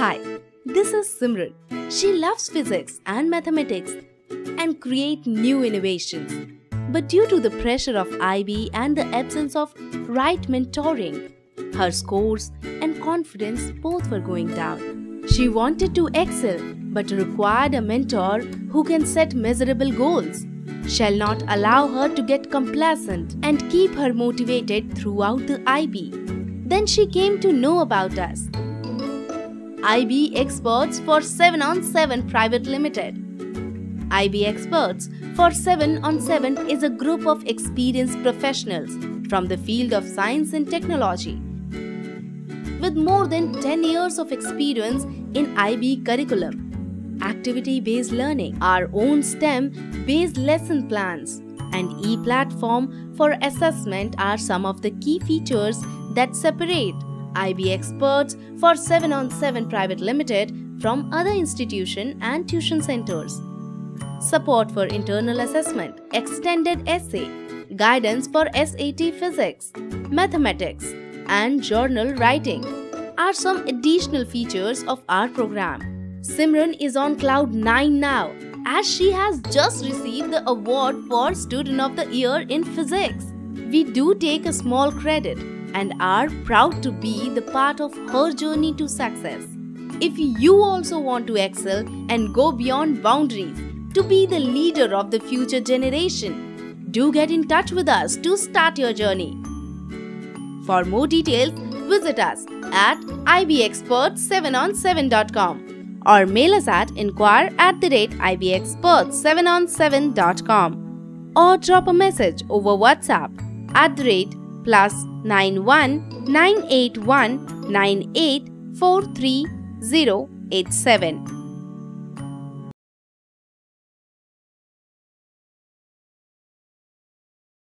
Hi, this is Simran. She loves physics and mathematics and create new innovations. But due to the pressure of IB and the absence of right mentoring, her scores and confidence both were going down. She wanted to excel but required a mentor who can set measurable goals, shall not allow her to get complacent and keep her motivated throughout the IB. Then she came to know about us. IB Experts for 7 on 7 Private Limited. IB Experts for 7 on 7 is a group of experienced professionals from the field of science and technology. With more than 10 years of experience in IB curriculum, activity-based learning, our own STEM-based lesson plans, and e-platform for assessment are some of the key features that separate IB Experts for 7 on 7 Private Limited from other institutions and tuition centers. Support for internal assessment, extended essay, guidance for SAT physics, mathematics, and journal writing are some additional features of our program. Simran is on cloud 9 now as she has just received the award for Student of the Year in Physics. We do take a small credit and are proud to be the part of her journey to success. If you also want to excel and go beyond boundaries to be the leader of the future generation, do get in touch with us to start your journey. For more details, visit us at ibexperts7on7.com or mail us at inquire@ibexperts7on7.com or drop a message over WhatsApp @+91 981 98 43087.